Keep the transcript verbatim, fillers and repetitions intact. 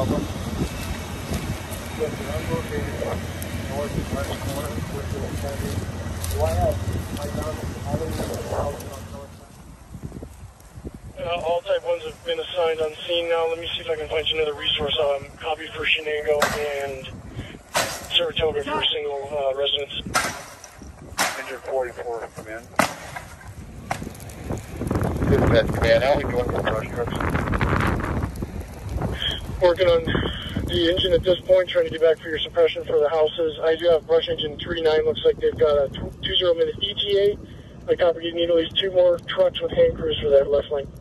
Alpha. Yes, I'm located north and west corner with the county. Do I have my number? All the house on north side? Uh, all type ones have been assigned on scene now. Let me see if I can find you another resource. Um, copy for Shenango and Saratoga for single uh, residence. Injured forty-four, come in. Dispatch command, how are we doing with brush trucks? Working on the engine at this point, trying to get back for your suppression for the houses. I do have brush engine three nine. Looks like they've got a two zero minute E T A. I copy you need at least two more trucks with hand crews for that left lane.